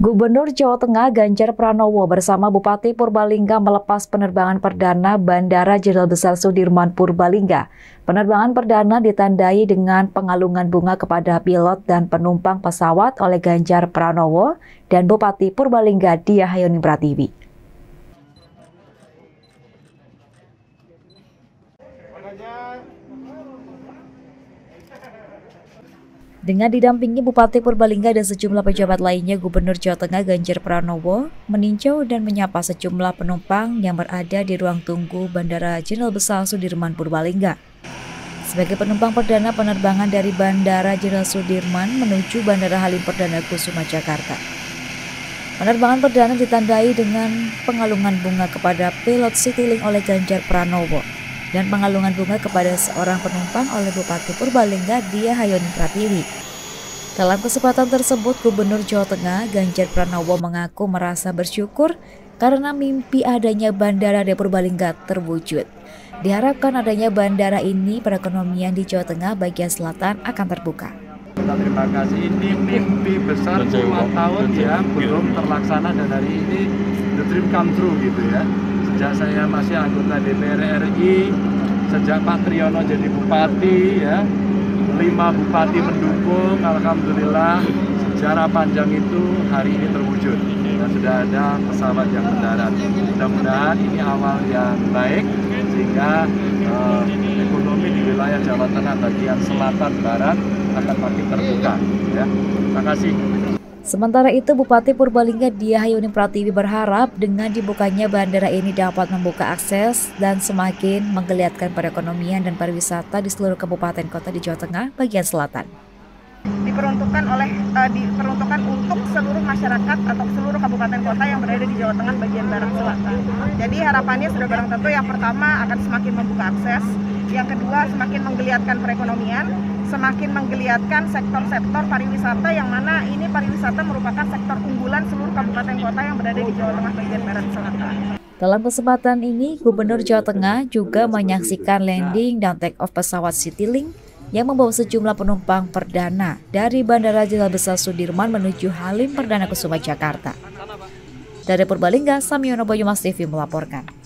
Gubernur Jawa Tengah Ganjar Pranowo bersama Bupati Purbalingga melepas penerbangan perdana Bandara Jenderal Besar Sudirman Purbalingga. Penerbangan perdana ditandai dengan pengalungan bunga kepada pilot dan penumpang pesawat oleh Ganjar Pranowo dan Bupati Purbalingga Diah Hayoni Pratiwi. Dengan didampingi Bupati Purbalingga dan sejumlah pejabat lainnya, Gubernur Jawa Tengah Ganjar Pranowo meninjau dan menyapa sejumlah penumpang yang berada di ruang tunggu Bandara Jenderal Besar Sudirman Purbalingga. Sebagai penumpang perdana penerbangan dari Bandara Jenderal Sudirman menuju Bandara Halim Perdana Kusuma Jakarta. Penerbangan perdana ditandai dengan pengalungan bunga kepada pilot Citylink oleh Ganjar Pranowo dan pengalungan bunga kepada seorang penumpang oleh Bupati Purbalingga Diah Hayoni Pratiwi. Dalam kesempatan tersebut, Gubernur Jawa Tengah Ganjar Pranowo mengaku merasa bersyukur karena mimpi adanya bandara di Purbalingga terwujud. Diharapkan adanya bandara ini perekonomian di Jawa Tengah bagian selatan akan terbuka. Terima kasih, ini mimpi besar 2 tahun yang belum terlaksana dan hari ini the dream come true gitu ya. Sejak saya masih anggota DPR RI, sejak Pak Triyono jadi bupati ya, 5 bupati mendukung, alhamdulillah sejarah panjang itu hari ini terwujud dan sudah ada pesawat yang mendarat. Mudah-mudahan ini awal yang baik sehingga ekonomi di wilayah Jawa Tengah bagian selatan barat akan makin terbuka ya. Terima kasih. Sementara itu, Bupati Purbalingga Diah Hayoni Pratiwi berharap dengan dibukanya bandara ini dapat membuka akses dan semakin menggeliatkan perekonomian dan pariwisata di seluruh kabupaten kota di Jawa Tengah bagian selatan. Diperuntukkan untuk seluruh masyarakat atau seluruh kabupaten kota yang berada di Jawa Tengah bagian barat selatan. Jadi harapannya sudah barang tentu yang pertama akan semakin membuka akses, yang kedua semakin menggeliatkan perekonomian, semakin menggeliatkan sektor-sektor pariwisata yang mana ini pariwisata merupakan sektor unggulan seluruh kabupaten kota yang berada di Jawa Tengah bagian barat selatan. Dalam kesempatan ini, Gubernur Jawa Tengah juga menyaksikan landing dan take-off pesawat Citylink yang membawa sejumlah penumpang perdana dari Bandara Jenderal Besar Sudirman menuju Halim Perdana Kusuma Jakarta. Dari Purbalingga, Samyono Banyumas TV melaporkan.